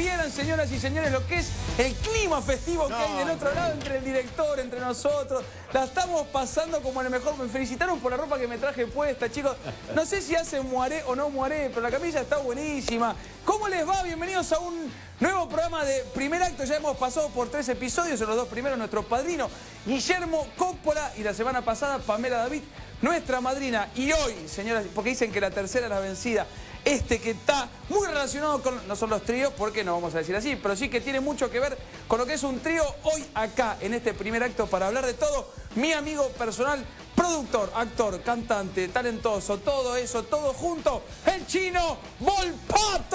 vieran, señoras y señores, lo que es el clima festivo que hay del otro lado entre el director, entre nosotros. La estamos pasando como en el mejor. Me felicitaron por la ropa que me traje puesta, chicos. No sé si hace moaré o no moaré, pero la camisa está buenísima. ¿Cómo les va? Bienvenidos a un nuevo programa de Primer Acto. Ya hemos pasado por 3 episodios. En los 2 primeros, nuestro padrino Guillermo Coppola, y la semana pasada Pamela David, nuestra madrina. Y hoy, señoras, porque dicen que la tercera es la vencida, que está muy relacionado con, no son los tríos, porque no vamos a decir así, pero sí que tiene mucho que ver con lo que es un trío hoy acá, en este Primer Acto, para hablar de todo, mi amigo personal, productor, actor, cantante, talentoso, todo eso, todo junto, el Chino Volpato.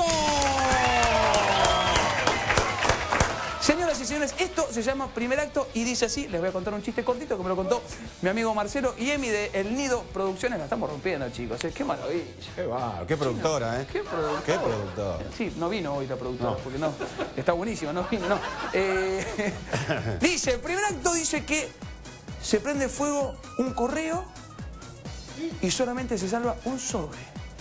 Señoras y señores, esto se llama Primer Acto y dice así. Les voy a contar un chiste cortito que me lo contó mi amigo Marcelo y Emi de El Nido Producciones. La estamos rompiendo, chicos. Qué maravilla. Qué productora, ¿eh? Qué productora. Qué productora. Sí, no vino hoy la productora, No. porque no. Está buenísimo, no vino, no. Dice, el Primer Acto dice que se prende fuego un correo y solamente se salva un sobre.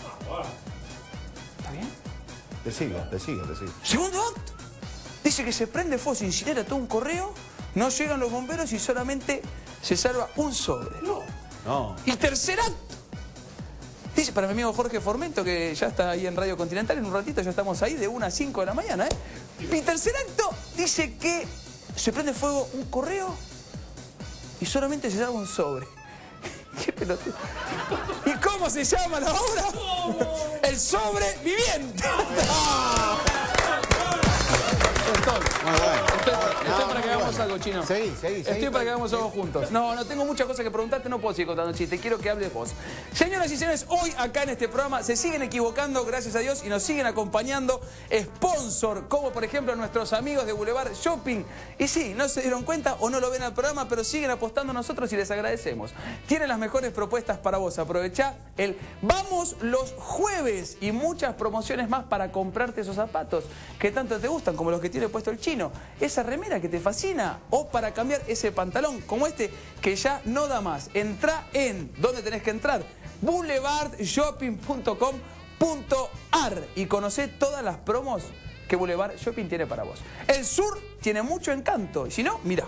¿Está bien? Te sigo. Segundo acto. Dice que se prende fuego, se incinera todo un correo, no llegan los bomberos y solamente se salva un sobre. No. Y tercer acto. Dice para mi amigo Jorge Formento, que ya está ahí en Radio Continental, en un ratito ya estamos ahí de 1 a 5 de la mañana, ¿eh? Y tercer acto dice que se prende fuego un correo y solamente se salva un sobre. ¿Qué pelotudo? ¿Y cómo se llama la obra? El sobreviviente. Muy bueno. Estoy para que hagamos algo, Chino. Seguí. Estoy para que hagamos algo juntos. No, tengo muchas cosas que preguntarte, no puedo seguir contando chistes, quiero que hables vos. Señoras y señores, hoy acá en este programa se siguen equivocando, gracias a Dios, y nos siguen acompañando sponsor, como por ejemplo nuestros amigos de Boulevard Shopping. Y sí, no se dieron cuenta o no lo ven al programa, pero siguen apostando a nosotros y les agradecemos. Tienen las mejores propuestas para vos. Aprovechá el Vamos los Jueves y muchas promociones más para comprarte esos zapatos que tanto te gustan, como los que tiene puesto el Chino, esa remera que te fascina, o para cambiar ese pantalón como este que ya no da más. Entrá en, ¿dónde tenés que entrar? boulevardshopping.com.ar y conocé todas las promos que Boulevard Shopping tiene para vos. El sur tiene mucho encanto, y si no, mirá.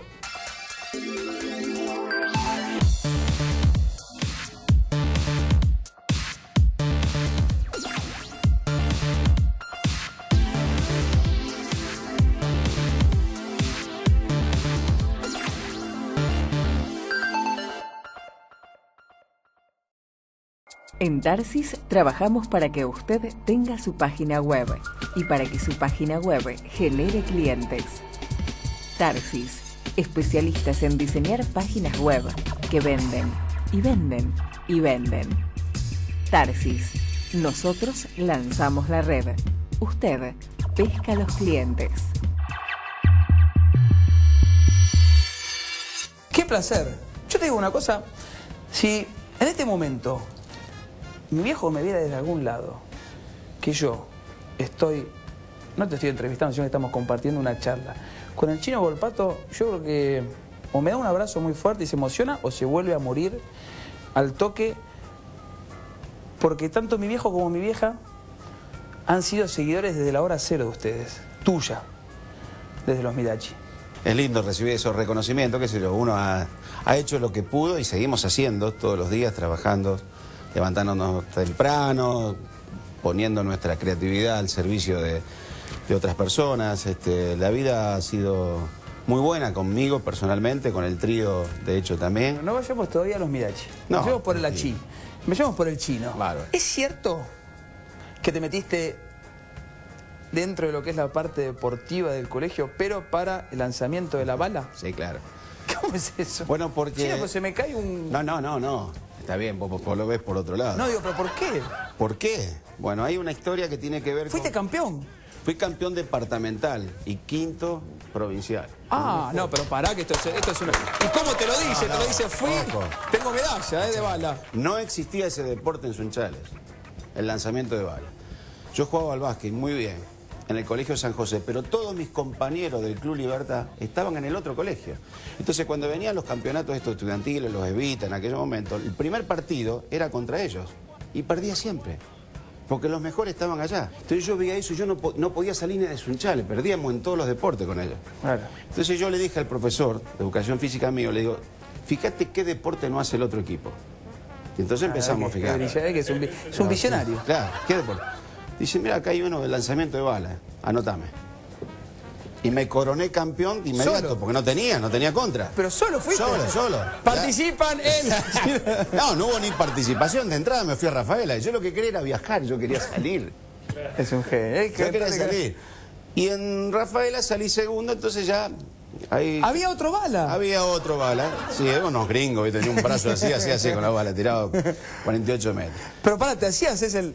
En Tarsis trabajamos para que usted tenga su página web y para que su página web genere clientes. Tarsis, especialistas en diseñar páginas web que venden y venden y venden. Tarsis, nosotros lanzamos la red. Usted pesca a los clientes. ¡Qué placer! Yo te digo una cosa, si en este momento mi viejo me viera desde algún lado, que yo estoy, no te estoy entrevistando, sino que estamos compartiendo una charla con el Chino Volpato, yo creo que o me da un abrazo muy fuerte y se emociona, o se vuelve a morir al toque, porque tanto mi viejo como mi vieja han sido seguidores desde la hora cero de ustedes, tuya, desde los Mirachi. Es lindo recibir esos reconocimientos, qué sé yo, uno ha hecho lo que pudo y seguimos haciendo todos los días, trabajando, levantándonos temprano, poniendo nuestra creatividad al servicio de otras personas. La vida ha sido muy buena conmigo personalmente, con el trío de hecho también. No vayamos todavía a los Mirachi, No, vayamos por el Achi, vayamos por el Chino. Bárbaro. ¿Es cierto que te metiste dentro de lo que es la parte deportiva del colegio, pero para el lanzamiento de la bala? Sí, claro. ¿Cómo es eso? Bueno, porque... Chino, pues se me cae un... No. Está bien, vos lo ves por otro lado. No, digo, pero ¿por qué? ¿Por qué? Bueno, hay una historia que tiene que ver ¿Fuiste campeón? Fui campeón departamental y quinto provincial. Ah, no, pero pará, que esto es una... ¿Y cómo te lo dice? Te lo dice, fui, ojo. tengo medalla de bala. No existía ese deporte en Sunchales, el lanzamiento de bala. Yo jugaba al básquet muy bien, en el Colegio San José, pero todos mis compañeros del Club Libertad estaban en el otro colegio. Entonces, cuando venían los campeonatos estos estudiantiles, los Evita, en aquel momento, el primer partido era contra ellos y perdía siempre. porque los mejores estaban allá. Entonces yo veía eso y yo no podía salir ni de desunchales, perdíamos en todos los deportes con ellos. Claro. Entonces yo le dije al profesor de educación física mío, le digo, fíjate qué deporte no hace el otro equipo. Y entonces empezamos a fijar. Es un visionario. Claro, ¿qué deporte? Dice, mira, acá hay uno de lanzamiento de bala, anotame. Y me coroné campeón de inmediato, ¿Solo? porque no tenía contra. Pero solo fuiste. Solo. Participan en... No hubo ni participación. De entrada me fui a Rafaela. Yo lo que quería era viajar, yo quería salir. Es un genio. Yo quería salir. Y en Rafaela salí segundo, entonces ya... Ahí... ¿Había otro bala? Había otro bala. Sí, unos gringos, ¿viste? Tenía un brazo así, con la bala, tirado 48 metros. Pero para, ¿te hacías el...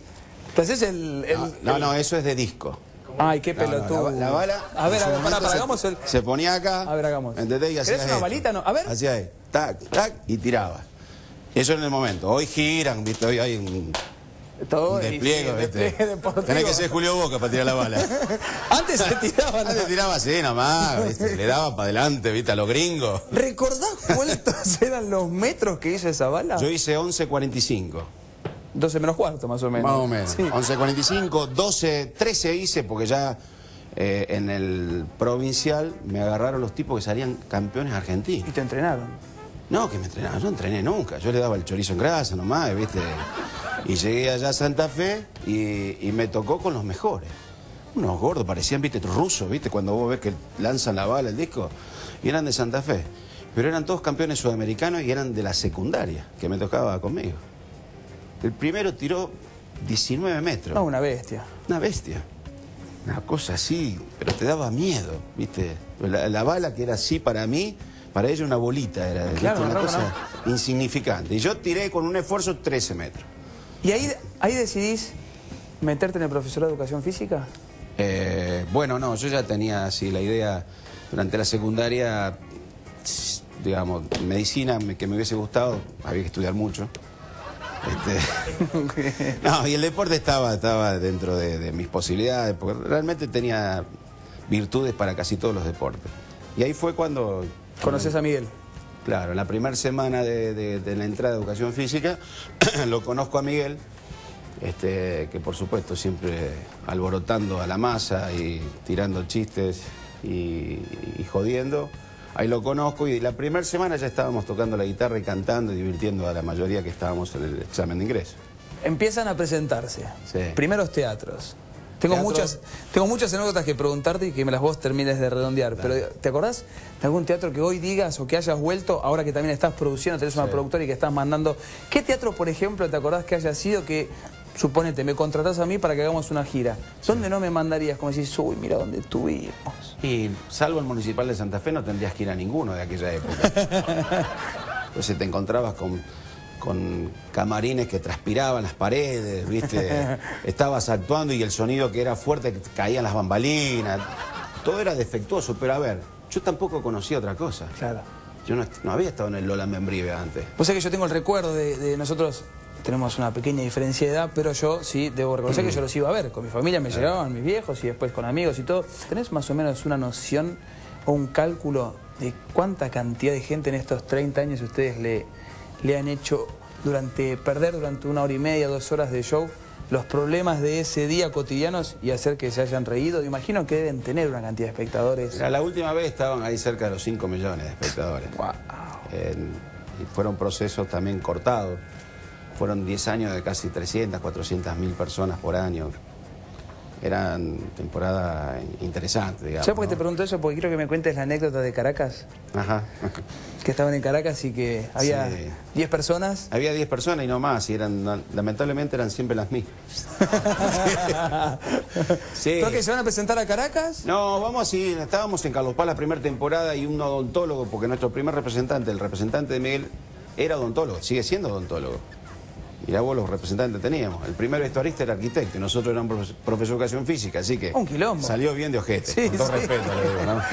No, eso es de disco. Ay, qué pelotudo. La bala... A ver, hagamos el... Se ponía acá. A ver, hagamos. ¿Entendés? Y hacía ¿Querés una balita? No? A ver. Hacía ahí. Tac, tac, y tiraba. Eso en el momento. Hoy giran, ¿viste? Hoy hay un despliegue, ¿viste? Tenés que ser Julio Boca para tirar la bala. Antes se tiraban. Antes tiraba así nomás, ¿viste? Le daba para adelante, ¿viste? A los gringos. ¿Recordás cuántos eran los metros que hizo esa bala? Yo hice 11.45. 12 menos cuarto, más o menos. Más o menos. Sí. 11.45, 12, 13 hice porque ya en el provincial me agarraron los tipos que salían campeones argentinos. ¿Y te entrenaron? No, que me entrenaban, yo no entrené nunca. Yo le daba el chorizo en grasa nomás, ¿viste? Y llegué allá a Santa Fe y me tocó con los mejores. Unos gordos, parecían, ¿viste? Rusos, ¿viste? Cuando vos ves que lanzan la bala, el disco. Y eran de Santa Fe. Pero eran todos campeones sudamericanos y eran de la secundaria, que me tocaba conmigo. El primero tiró 19 metros. No, una bestia. Una bestia. Una cosa así, pero te daba miedo, ¿viste? La bala que era así para mí, para ella una bolita era, claro, una cosa insignificante. Y yo tiré con un esfuerzo 13 metros. ¿Y ahí decidís meterte en el profesorado de educación física? Bueno, no, yo ya tenía así la idea durante la secundaria, digamos, medicina que me hubiese gustado, había que estudiar mucho. No, y el deporte estaba dentro de mis posibilidades, porque realmente tenía virtudes para casi todos los deportes. Y ahí fue cuando... ¿Conoces a Miguel? Claro, en la primera semana de la entrada de educación física, lo conozco a Miguel, que por supuesto siempre alborotando a la masa y tirando chistes y jodiendo. Ahí lo conozco y la primera semana ya estábamos tocando la guitarra y cantando y divirtiendo a la mayoría que estábamos en el examen de ingreso. Empiezan a presentarse. Sí. Primeros teatros. Tengo muchas anécdotas que preguntarte y que me las vos termines de redondear. Claro. Pero ¿te acordás de algún teatro que hoy digas o que hayas vuelto, ahora que también estás produciendo, tenés una productora y que estás mandando? ¿Qué teatro, por ejemplo, te acordás que haya sido que, suponete, me contratás a mí para que hagamos una gira? ¿Dónde no me mandarías? Como decís, uy, mira dónde estuvimos. Y salvo el Municipal de Santa Fe no tendrías que ir a ninguno de aquella época. Entonces te encontrabas con camarines que transpiraban las paredes, ¿viste? Estabas actuando y el sonido que era fuerte caían las bambalinas. Todo era defectuoso, pero a ver, yo tampoco conocía otra cosa. Claro. Yo no había estado en el Lola Membrive antes. Vos sabés que yo tengo el recuerdo de nosotros, tenemos una pequeña diferencia de edad, pero yo sí debo reconocer que yo los iba a ver. Con mi familia me llevaban mis viejos y después con amigos y todo. ¿Tenés más o menos una noción o un cálculo de cuánta cantidad de gente en estos 30 años ustedes le han hecho perder durante 1 hora y media, 2 horas de show, los problemas de ese día cotidianos y hacer que se hayan reído? Imagino que deben tener una cantidad de espectadores. La última vez estaban ahí cerca de los 5 millones de espectadores. Wow. Y fueron procesos también cortados. Fueron 10 años de casi 300, 400 mil personas por año. Eran temporadas interesantes, digamos. ¿Sabes por qué te pregunto eso? Porque quiero que me cuentes la anécdota de Caracas. Ajá. Que estaban en Caracas y que había 10 personas. Había 10 personas y no más, y lamentablemente eran siempre las mismas. Sí. ¿Pero que se van a presentar a Caracas? No, vamos así, estábamos en Carlos Paz la primera temporada y un odontólogo, porque nuestro primer representante, el representante de Miguel, era odontólogo, sigue siendo odontólogo. Mirá vos los representantes teníamos. El primer vestuarista era arquitecto y nosotros éramos profesor de educación física, así que... Un quilombo. Salió bien de ojete, sí, con todo sí. respeto le digo, ¿no?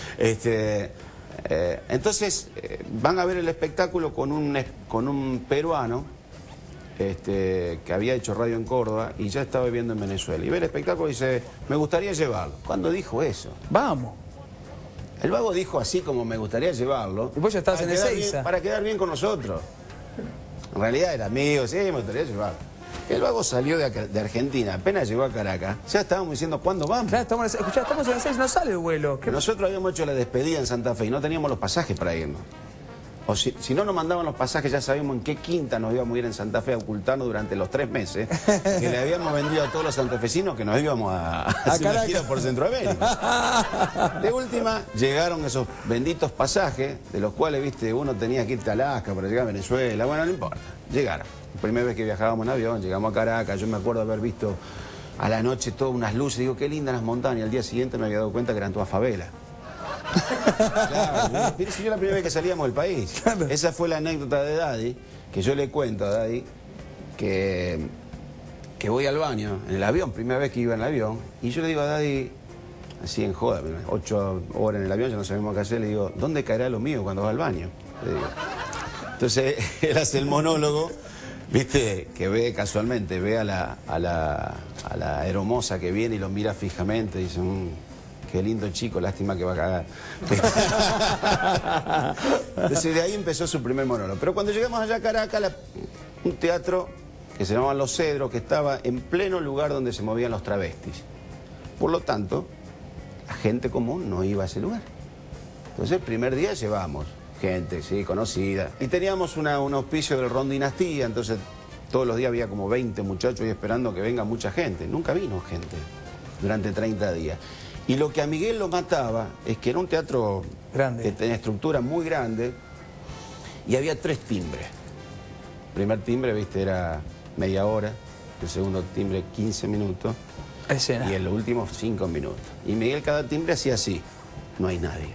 Entonces, van a ver el espectáculo con un peruano que había hecho radio en Córdoba y ya estaba viviendo en Venezuela. Y ve el espectáculo y dice, me gustaría llevarlo. ¿Cuándo dijo eso? Vamos. El vago dijo así como me gustaría llevarlo. Y vos ya estabas en Ezeiza. Para quedar bien con nosotros. En realidad era amigo, sí, me gustaría llevarlo. El vago salió de Argentina, apenas llegó a Caracas, ya estábamos diciendo, ¿cuándo vamos? Claro, estamos en el 6, no sale el vuelo. ¿Qué? Nosotros habíamos hecho la despedida en Santa Fe y no teníamos los pasajes para irnos. O si no nos mandaban los pasajes, ya sabíamos en qué quinta nos íbamos a ir en Santa Fe a ocultarnos durante los 3 meses que le habíamos vendido a todos los santafesinos que nos íbamos a hacer una gira por Centroamérica. De última, llegaron esos benditos pasajes, de los cuales, viste, uno tenía que irte a Alaska para llegar a Venezuela. Bueno, no importa, llegaron. La primera vez que viajábamos en avión, llegamos a Caracas, yo me acuerdo haber visto a la noche todas unas luces, digo, qué lindas las montañas. Al día siguiente me había dado cuenta que eran todas favelas. Claro, yo la primera vez que salíamos del país. Claro. Esa fue la anécdota de Daddy, que yo le cuento a Daddy que voy al baño en el avión, primera vez que iba en el avión, y yo le digo a Daddy, así en joda, 8 horas en el avión, ya no sabemos qué hacer, le digo, ¿dónde caerá lo mío cuando va al baño? Le digo. Entonces él hace el monólogo, viste, que ve casualmente, ve a la hermosa que viene y lo mira fijamente y dice, qué lindo chico, lástima que va a cagar. Entonces de ahí empezó su primer monólogo. Pero cuando llegamos allá a Caracas, un teatro que se llamaba Los Cedros, que estaba en pleno lugar donde se movían los travestis. Por lo tanto, la gente común no iba a ese lugar. Entonces el primer día llevamos gente, sí, conocida. Y teníamos un auspicio del Ron Dinastía, entonces todos los días había como 20 muchachos y esperando que venga mucha gente. Nunca vino gente durante 30 días. Y lo que a Miguel lo mataba es que era un teatro grande, que tenía estructura muy grande y había 3 timbres. El primer timbre, viste, era media hora, el segundo timbre 15 minutos y el último 5 minutos. Y Miguel cada timbre hacía así, no hay nadie.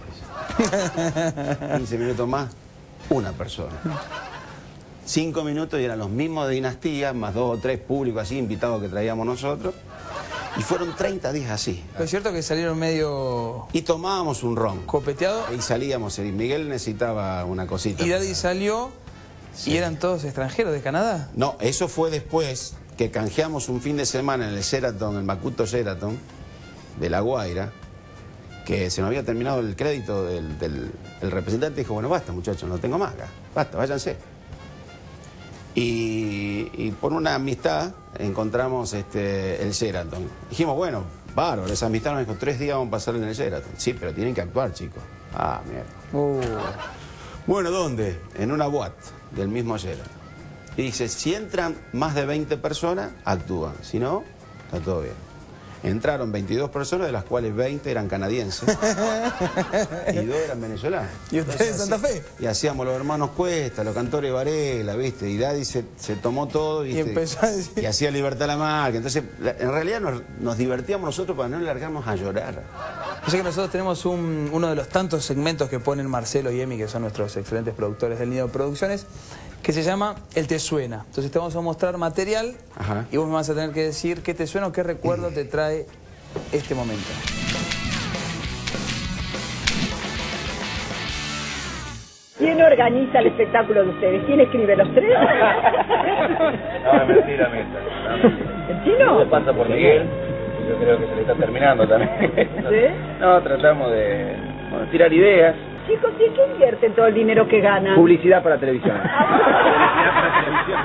15 minutos más, una persona. 5 minutos y eran los mismos de Dinastía, más 2 o 3 públicos así, invitados que traíamos nosotros. Y fueron 30 días así. Pero es cierto que salieron medio... Y tomábamos un ron. ¿Copeteado? Y salíamos. Y Miguel necesitaba una cosita. ¿Y Daddy salió sí. y eran todos extranjeros de Canadá? No, eso fue después que canjeamos un fin de semana en el Sheraton, el Macuto Sheraton, de La Guaira, que se nos había terminado el crédito el representante dijo, bueno, basta muchachos, no tengo más acá. Basta, váyanse. Y por una amistad encontramos el Sheraton. Dijimos, bueno, bárbaro, esa amistad nos dijo, 3 días vamos a pasar en el Sheraton. Sí, pero tienen que actuar, chicos. Ah, mierda. Bueno, ¿dónde? En una boate del mismo Sheraton. Y dice, si entran más de 20 personas, actúan. Si no, está todo bien. Entraron 22 personas, de las cuales 20 eran canadienses y 2 eran venezolanos. ¿Y ustedes en Santa Fe? Y hacíamos los hermanos Cuesta, los cantores Varela, ¿viste? Y Daddy se tomó todo, ¿viste? Y empezó a decir... Y hacía Libertad la marca. Entonces, en realidad nos divertíamos nosotros para no largarnos a llorar. Yo sé que nosotros tenemos uno de los tantos segmentos que ponen Marcelo y Emi, que son nuestros excelentes productores del Nido Producciones, que se llama El Te Suena. Entonces te vamos a mostrar material. Ajá. Y vos me vas a tener que decir qué te suena o qué recuerdo te trae este momento. ¿Quién organiza el espectáculo de ustedes? ¿Quién escribe, los 3? No, es mentira, Mesa. ¿El chino? No pasa por Miguel. Yo creo que se le está terminando también. ¿Sí? No, tratamos de tirar ideas. Chicos, ¿y qué invierten todo el dinero que ganan? Publicidad para televisión. Publicidad para televisión.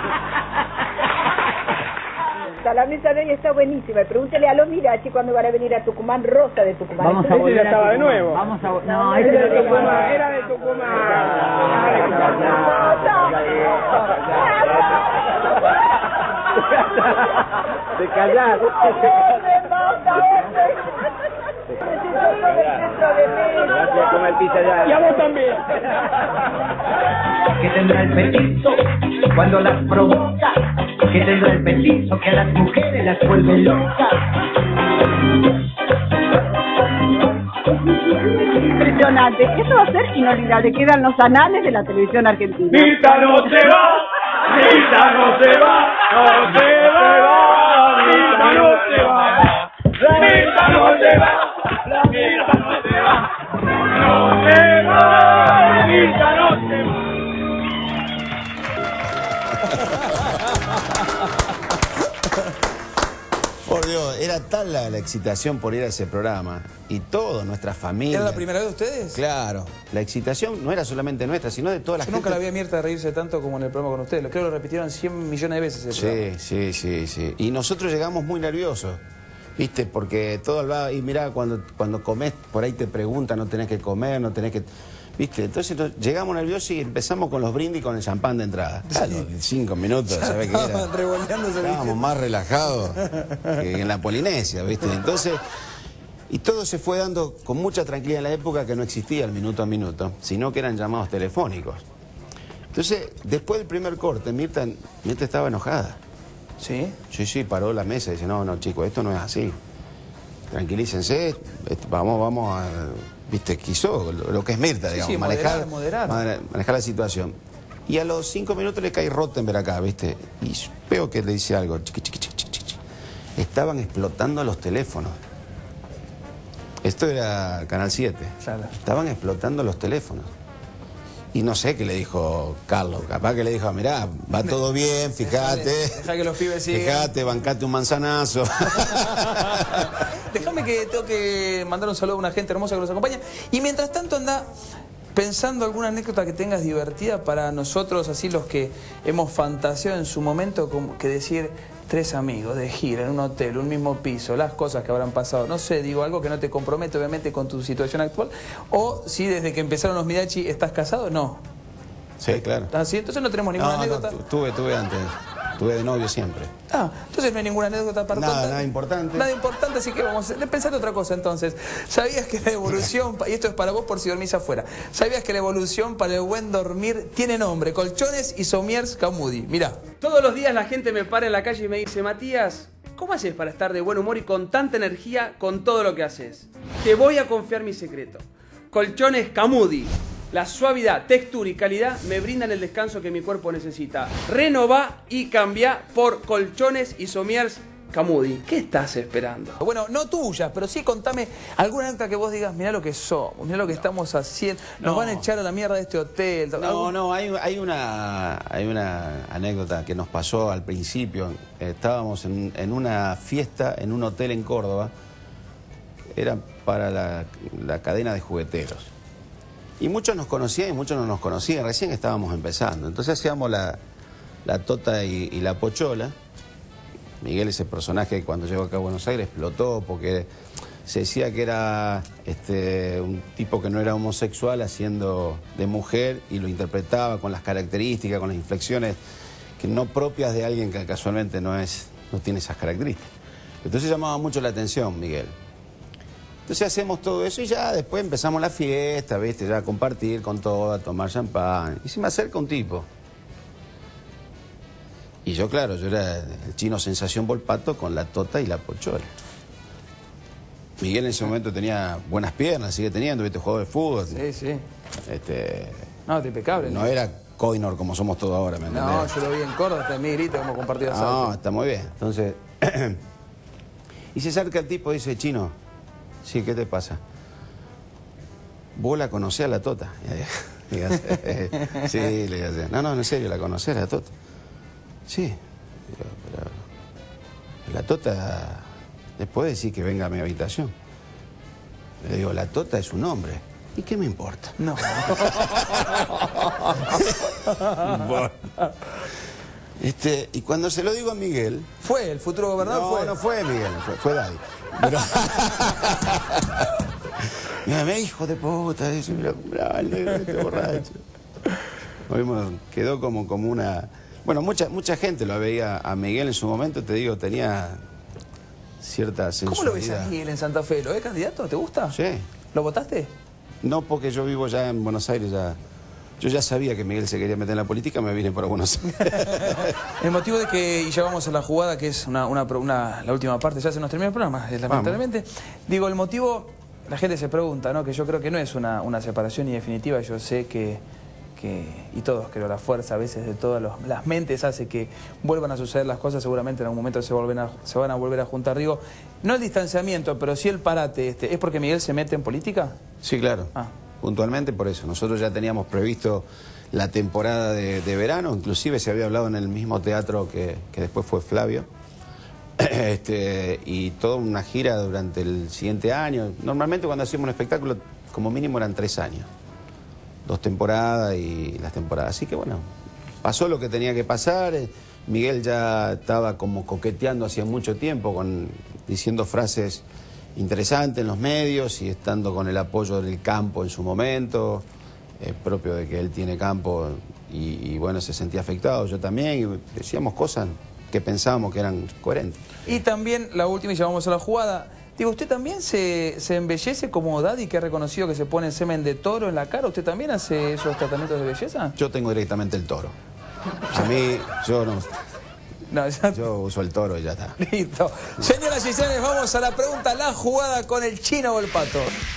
La mesa de hoy está buenísima. Pregúntele a los Mirachi cuando van a venir a Tucumán, Rosa de Tucumán. Vamos a volver estaba de nuevo. Vamos a no, ese era de Tucumán. Era de Tucumán. Te callás. Gracias, come el pizza ya. Y a vos también. Que tendrá el petizo cuando las provoca. Que tendrá el petizo que a las mujeres las vuelve locas. Impresionante. Eso va a ser inolvidable. Quedan los anales de la televisión argentina. Mita no se va, Mita no se va, no se va, Mita no se va, Mita no se va, Mita no se va, no se va, Mita no se va. Por Digo, era tal la excitación por ir a ese programa y toda nuestra familia. ¿Era la primera vez de ustedes? Claro, la excitación no era solamente nuestra, sino de toda la gente. Nunca la vi a Mirta reírse tanto como en el programa con ustedes. Creo que lo repitieron 100 millones de veces el programa. Sí. Y nosotros llegamos muy nerviosos, ¿viste? Porque todo hablaba, y mirá, cuando comés, por ahí te preguntan, no tenés que comer, no tenés que... ¿Viste? Entonces llegamos nerviosos y empezamos con los brindis con el champán de entrada. A los 5 minutos, ¿sabés qué era? Estábamos más relajados que en la Polinesia, ¿viste? Entonces, y todo se fue dando con mucha tranquilidad en la época que no existía el minuto a minuto, sino que eran llamados telefónicos. Entonces, después del primer corte, Mirta estaba enojada. ¿Sí? Sí, paró la mesa y dice, no, chicos, esto no es así. Tranquilícense, vamos a... ¿Viste? Quiso lo que es Mirta, digamos, moderar. manejar la situación. Y a los 5 minutos le cae Rottenberg acá, ¿viste? Y veo que le dice algo. Chiqui. Estaban explotando los teléfonos. Esto era Canal 7. Claro. Estaban explotando los teléfonos. Y no sé qué le dijo Carlos. Capaz que le dijo, mirá, va todo bien, fíjate. Deja que los pibes sigan. Fíjate, bancate un manzanazo. Déjame que tengo que mandar un saludo a una gente hermosa que nos acompaña. Y mientras tanto anda pensando alguna anécdota que tengas divertida para nosotros, así los que hemos fantaseado en su momento, como que decir 3 amigos de gira en un hotel, un mismo piso, las cosas que habrán pasado. No sé, digo algo que no te compromete obviamente con tu situación actual. O si desde que empezaron los Midachi estás casado, no. Sí, claro. ¿Así? Entonces no tenemos ninguna anécdota. No, tuve antes. Tuve de novio siempre. Entonces no hay ninguna anécdota para contar. Nada importante. Nada importante, así que vamos a pensar otra cosa entonces. ¿Sabías que la evolución, y esto es para vos por si dormís afuera, ¿sabías que la evolución para el buen dormir tiene nombre? Colchones y Somiers Camudi. Mirá. Todos los días la gente me para en la calle y me dice, Matías, ¿cómo haces para estar de buen humor y con tanta energía con todo lo que haces? Te voy a confiar mi secreto. Colchones Camudi. La suavidad, textura y calidad me brindan el descanso que mi cuerpo necesita. Renová y cambia por Colchones y Somiers Camudi. ¿Qué estás esperando? Bueno, no tuyas, pero sí contame alguna anécdota que vos digas, mirá lo que somos, mirá lo que estamos haciendo, nos van a echar a la mierda de este hotel. Hay una anécdota que nos pasó al principio. Estábamos en una fiesta en un hotel en Córdoba. Era para la cadena de jugueteros. Y muchos nos conocían y muchos no nos conocían, recién estábamos empezando. Entonces hacíamos la Tota y la Pochola. Miguel, ese personaje que cuando llegó acá a Buenos Aires explotó porque se decía que era un tipo que no era homosexual haciendo de mujer y lo interpretaba con las características, con las inflexiones que no propias de alguien que casualmente no tiene esas características. Entonces llamaba mucho la atención, Miguel. Entonces hacemos todo eso y ya después empezamos la fiesta, ¿viste? Ya a compartir con todo, a tomar champán. Y se me acerca un tipo. Y yo, claro, yo era el chino sensación Volpato con la Tota y la Pochola. Miguel en ese momento tenía buenas piernas, sigue teniendo, ¿viste? Juego de fútbol. Sí. No, impecable. No era Coinor como somos todos ahora, ¿me entendés? No, yo lo vi en Córdoba, hasta en Miguelito, hemos compartido asado. No, está muy bien. Entonces, y se acerca el tipo y dice, chino, sí, ¿qué te pasa? ¿Vos la conocés a la Tota? Sí, le dije, no, en serio, ¿la conocés a la Tota? Sí, pero la Tota, después decir que venga a mi habitación. Le digo, la Tota es un hombre. ¿Y qué me importa? No. Y cuando se lo digo a Miguel... ¿Fue el futuro gobernador? No fue Miguel, fue Daddy. Pero... Mira, hijo de puta, dice, mira, el negro este borracho. Quedó como una... Bueno, mucha gente lo veía a Miguel en su momento, te digo, tenía cierta sensualidad. ¿Cómo lo ves a Miguel en Santa Fe? ¿Lo ves candidato? ¿Te gusta? Sí. ¿Lo votaste? No, porque yo vivo ya en Buenos Aires, yo ya sabía que Miguel se quería meter en la política, me vine para Buenos Aires. El motivo de que, y ya vamos a la jugada, que es la última parte, ya se nos termina el programa, lamentablemente. Digo, el motivo, la gente se pregunta, ¿no? Que yo creo que no es una separación y definitiva, yo sé que y todos creo, la fuerza a veces de todas las mentes hace que vuelvan a suceder las cosas, seguramente en algún momento se van a volver a juntar. Digo, no el distanciamiento, pero sí el parate. ¿Es porque Miguel se mete en política? Sí, claro. Puntualmente por eso. Nosotros ya teníamos previsto la temporada de verano, inclusive se había hablado en el mismo teatro que después fue Flavio. y toda una gira durante el siguiente año. Normalmente cuando hacíamos un espectáculo, como mínimo eran 3 años. 2 temporadas y las temporadas. Así que bueno, pasó lo que tenía que pasar. Miguel ya estaba como coqueteando hacía mucho tiempo, diciendo frases interesantes en los medios y estando con el apoyo del campo en su momento, propio de que él tiene campo y bueno, se sentía afectado, yo también, y decíamos cosas que pensábamos que eran coherentes. Y también, la última, y ya vamos a la jugada, digo, ¿usted también se embellece como Daddy, que ha reconocido que se pone semen de toro en la cara? ¿Usted también hace esos tratamientos de belleza? Yo tengo directamente el toro. A mí, yo no... No, ya... Yo uso el toro y ya está. Listo. Señoras y señores, vamos a la pregunta, la jugada con el Chino o el Pato.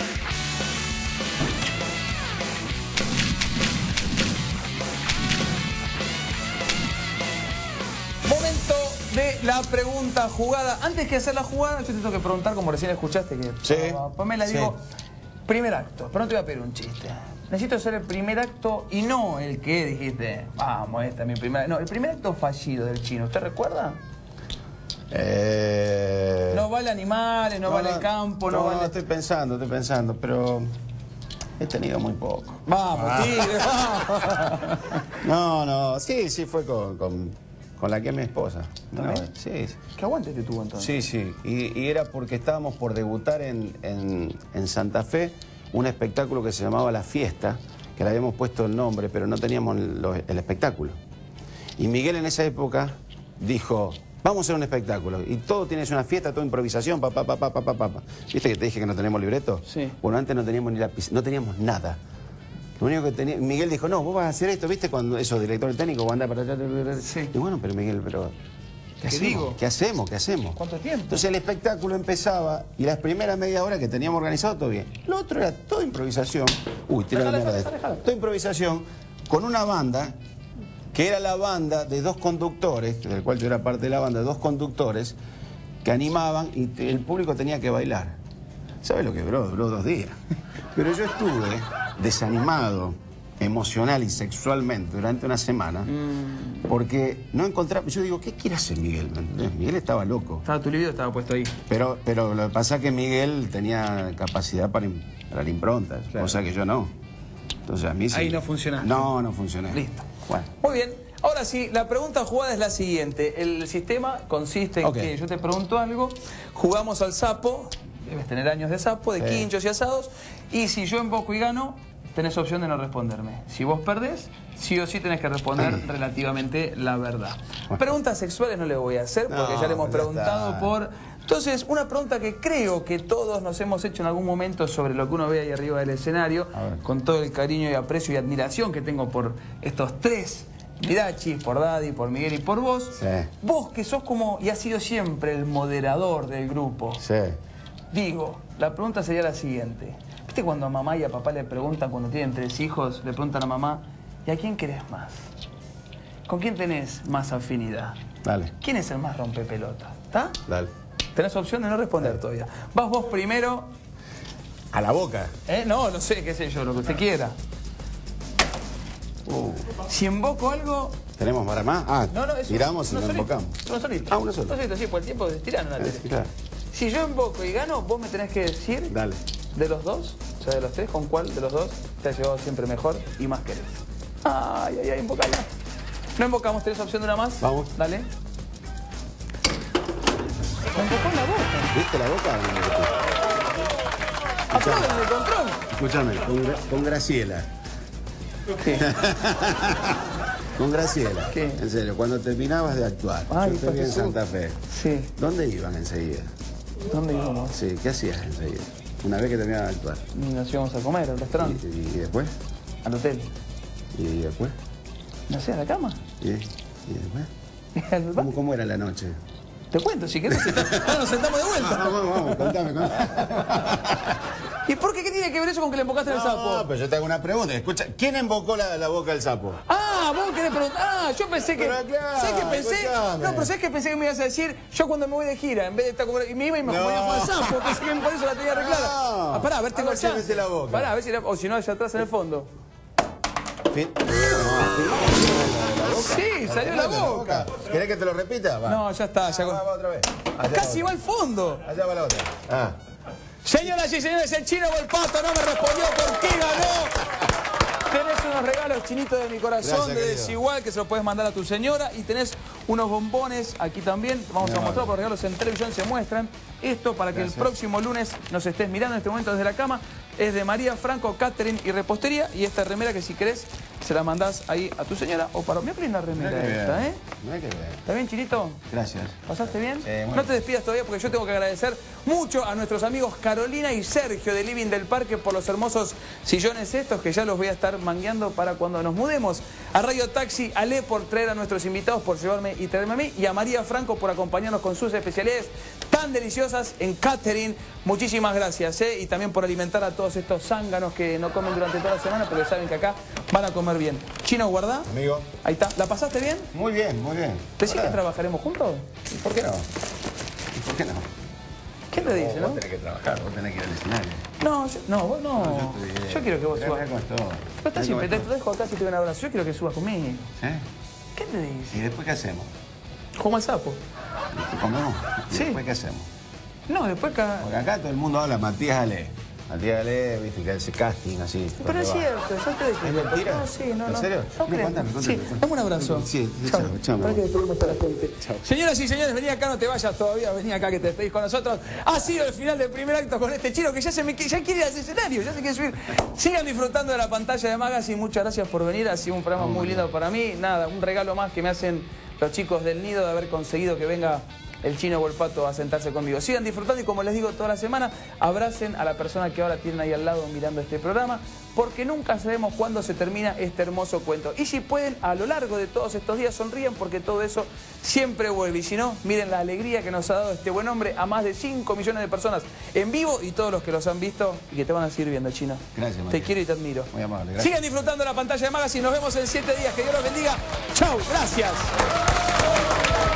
Momento de la pregunta jugada. Antes que hacer la jugada, yo te tengo que preguntar, como recién escuchaste, que sí, Pamela, sí. digo, primer acto, pero no te voy a pedir un chiste. Necesito hacer el primer acto y no el que dijiste, vamos, esta es mi primer... No, el primer acto fallido del Chino, ¿usted recuerda? No vale animales, no vale el campo, no vale... Estoy pensando, pero he tenido muy poco. Vamos, tigre, vamos. No, sí, fue con la que es mi esposa. ¿También? Sí. ¿Qué aguante te tuvo entonces? Sí, y era porque estábamos por debutar en Santa Fe un espectáculo que se llamaba La Fiesta, que le habíamos puesto el nombre, pero no teníamos el espectáculo. Y Miguel en esa época dijo, vamos a hacer un espectáculo, y todo tiene una fiesta, toda improvisación, papá. ¿Viste que te dije que no tenemos libreto? Sí. Bueno, antes no teníamos ni lápiz, no teníamos nada. Lo único que tenía, Miguel dijo, no, vos vas a hacer esto, ¿viste? Cuando esos directores técnicos van a andar para allá. Sí. Y bueno, pero Miguel, ¿qué hacemos? ¿Qué hacemos? ¿Cuánto tiempo? Entonces el espectáculo empezaba y las primeras media hora que teníamos organizado todo bien. Lo otro era toda improvisación. Uy, tira la mierda de esto. Toda improvisación con una banda que era la banda de 2 conductores, del cual yo era parte de la banda, de 2 conductores que animaban y el público tenía que bailar. ¿Sabes lo que duró? Duró 2 días. Pero yo estuve desanimado emocional y sexualmente durante una semana porque no encontraba... Yo digo, ¿qué quiere hacer Miguel? Miguel estaba loco. Tu libido estaba puesto ahí. Pero lo que pasa es que Miguel tenía capacidad para la impronta, claro. Cosa que yo no. Entonces a mí sí. Ahí no funcionaste. No funcioné. Listo. Bueno. Muy bien. Ahora sí, la pregunta jugada es la siguiente. El sistema consiste en que yo te pregunto algo, jugamos al sapo, debes tener años de sapo, de quinchos y asados, y si yo emboco y gano, tenés opción de no responderme. Si vos perdés, sí o sí tenés que responder relativamente la verdad. Preguntas sexuales no le voy a hacer, porque ya le hemos preguntado por... Entonces, una pregunta que creo que todos nos hemos hecho en algún momento sobre lo que uno ve ahí arriba del escenario, con todo el cariño y aprecio y admiración que tengo por estos 3 Mirachis, por Daddy, por Miguel y por vos. Sí. Vos que sos como, y has sido siempre el moderador del grupo. Sí. Digo, la pregunta sería la siguiente. ¿Viste cuando a mamá y a papá le preguntan, cuando tienen 3 hijos, le preguntan a mamá, ¿y a quién querés más? ¿Con quién tenés más afinidad? Dale. ¿Quién es el más rompepelota? ¿Está? Dale. Tenés opción de no responder todavía. Vas vos primero. ¿A la boca? No sé, qué sé yo, lo que usted quiera. Si emboco algo... ¿Tenemos para más? eso, tiramos y no embocamos. Uno solito. Uno solo. Uno solito, sí, por el tiempo de tirar en la tele. Claro. Si yo emboco y gano, vos me tenés que decir... Dale. De los 2, o sea, de los 3, ¿con cuál de los 2 te has llevado siempre mejor y más querés? Ay, embocala. No embocamos, tenés opción de una más. Vamos. Dale. Me embocó en la boca. ¿Viste la boca? Aplaudan el control. Escúchame, con Graciela. ¿Qué? Con Graciela. ¿Qué? En serio, cuando terminabas de actuar, yo te vi en Santa Fe. Sí. ¿Dónde iban enseguida? ¿Dónde íbamos? Sí, ¿qué hacías enseguida? Una vez que terminabas de actuar. Nos íbamos a comer al restaurante. ¿Y después? Al hotel. ¿Y después? No sé, a la cama. ¿Y después? ¿Al bar? ¿Cómo era la noche? Te cuento, si querés. Ahora nos sentamos de vuelta. Vamos, contame. ¿Y por qué? ¿Qué tiene que ver eso con que le embocaste el sapo? No, pero yo te hago una pregunta. Escucha, ¿quién embocó la boca del sapo? Vos querés preguntar. Yo pensé que... Pero claro, ¿sabés qué pensé? escuchame. No, pero ¿sabés qué pensé que me ibas a decir? Yo cuando me voy de gira, en vez de estar como... Y me iba y me comía con el sapo. Pensé que por eso la tenía arreglada. Pará, a ver, tengo el si mete la boca. Pará, a ver si... O si no, allá atrás en el fondo. Fin. Sí, salió la boca. ¿Querés que te lo repita? Va. No, ya está. Ya... Va otra vez. Allá Casi va va al fondo. Allá va la otra. Ah. Señoras y señores, el Chino Volpato no me respondió por qué ganó. Tenés unos regalos chinitos de mi corazón, Gracias, de querido. Desigual, que se los puedes mandar a tu señora. Y tenés unos bombones aquí también. Vamos a mostrar, por regalos en televisión se muestran. Esto para que el próximo lunes nos estés mirando en este momento desde la cama. Es de María Franco, Catering y Repostería. Y esta remera que si querés se la mandás ahí a tu señora o para... Mira qué linda remera esta, ¿eh? Mirá qué bien. ¿Está bien, Chinito? Gracias. ¿Pasaste bien? Muy No te despidas todavía porque yo tengo que agradecer mucho a nuestros amigos Carolina y Sergio de Living del Parque por los hermosos sillones estos que ya los voy a estar mangueando para cuando nos mudemos. A Radio Taxi, a Le por traer a nuestros invitados, por llevarme y traerme a mí. Y a María Franco por acompañarnos con sus especialidades tan deliciosas en catering. Muchísimas gracias, ¿eh? Y también por alimentar a todos estos zánganos que no comen durante toda la semana porque saben que acá van a comer bien. Chino, guardá. Amigo. Ahí está. ¿La pasaste bien? Muy bien, muy bien. ¿Decís que trabajaremos juntos? ¿Y por qué no? ¿Y por qué no? ¿Quién te dice, no? Vos tenés que trabajar, vos tenés que ir al escenario. No, vos no. Yo quiero que vos subas. Mirá cómo estoy. Pero estás siempre, te dejo acá si te doy un abrazo. Yo quiero que subas conmigo. ¿Sí? ¿Qué te dice? ¿Y después qué hacemos? Como el sapo. ¿Y comemos? ¿Y Sí. después qué hacemos? No, después acá... Porque acá todo el mundo habla Matías Ale. Matías Ale, viste, que hace casting así. Pero es cierto, yo te dije. ¿Es mentira? No, sí, no. ¿En serio? No No, creo. contame. Sí, dame un abrazo. Sí, Chao. chao, Para que mi amor. despedimos a la gente. Señoras y señores, vení acá, no te vayas todavía, vení acá que te despedís con nosotros. Ha sido el final del primer acto con este Chino que ya quiere ir al escenario, ya se quiere subir. Sigan disfrutando de la pantalla de Magazine, muchas gracias por venir, ha sido un programa muy lindo para mí. Nada, un regalo más que me hacen los chicos del Nido de haber conseguido que venga el Chino Volpato a sentarse conmigo. Sigan disfrutando y como les digo toda la semana, abracen a la persona que ahora tienen ahí al lado mirando este programa, porque nunca sabemos cuándo se termina este hermoso cuento. Y si pueden, a lo largo de todos estos días sonríen porque todo eso siempre vuelve. Y si no, miren la alegría que nos ha dado este buen hombre a más de 5 millones de personas en vivo y todos los que los han visto y que te van a seguir viendo, Chino. Gracias, Te Matías. quiero y te admiro. Muy amable, gracias. Sigan disfrutando de la pantalla de Magazine. Nos vemos en 7 días. Que Dios los bendiga. Chau, gracias.